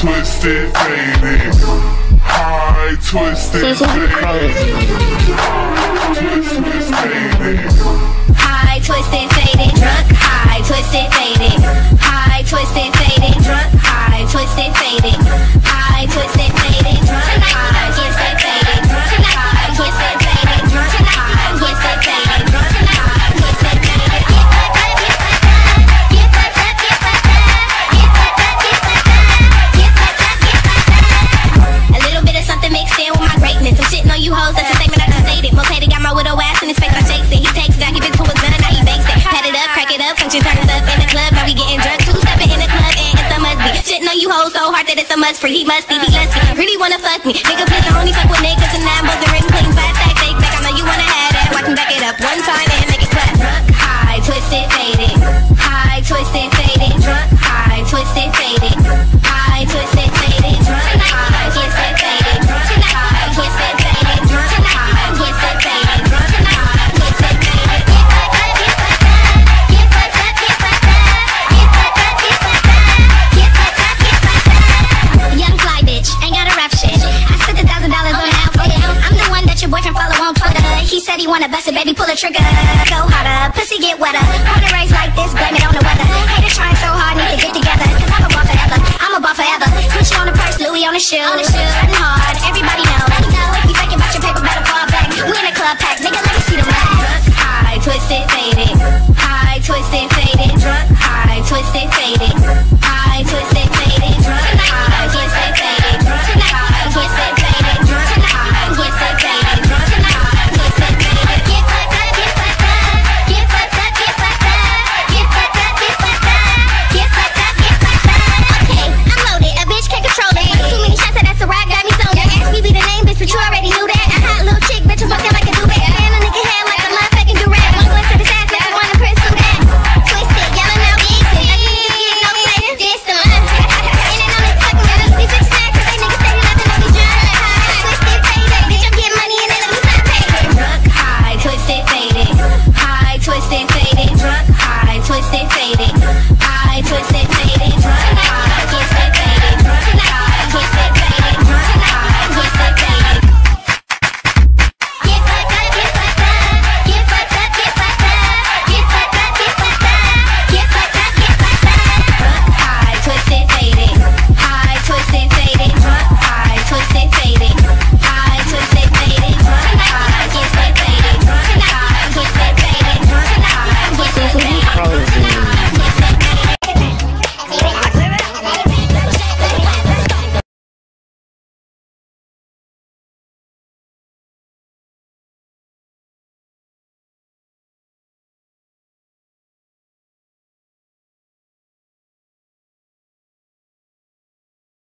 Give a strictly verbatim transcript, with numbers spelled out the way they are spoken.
twisted, faded. High, twisted, faded. Twisted, faded. High, twisted, faded, drunk, high, twisted, faded. High, twisted, faded, drunk, high, twisted, faded. High, twisted, faded, drunk, high, twisted, faded. High, twisted, faded, drunk, high, twisted, faded. High, twisted, faded. Get fucked up, get fucked up, get fucked up, get fucked up, get fucked up, get fucked up. A little bit of something mixed in with my greatness. I'm shitting on you hoes, that's a statement I just stated. Most hated, got my widow ass in his face, I shakes it. He takes it, I give it to his gun, now he bakes it. Pat it up, crack it up, function turns up in the club, now we getting drunk. Two stepping in the club, and it's a must be. Shitting on you hoes so hard that it's a must free. He musty, he lusty, really wanna fuck me. Nigga, please don't only fuck with niggas and I'm both the written clean, fast stack, take back. I know you wanna have that, watch me back it up one time and make it clap. Drunk, high, twisted, faded. High, twisted, faded. Drunk, high, twisted, faded. High, twisted, faded. Drunk, high, twisted, faded. Drunk, high, twisted, faded. Drunk, high, twisted, faded. Drunk, high, twisted, faded. Get fucked up, get fucked up, get fucked up, get fucked up, get fucked up, get fucked up, get fucked up. Young fly bitch, ain't got a rap shit. I spent a thousand dollars on an outfit. I'm the one that your boyfriend follow on Twitter. He said he wanna bust it, baby, pull the trigger.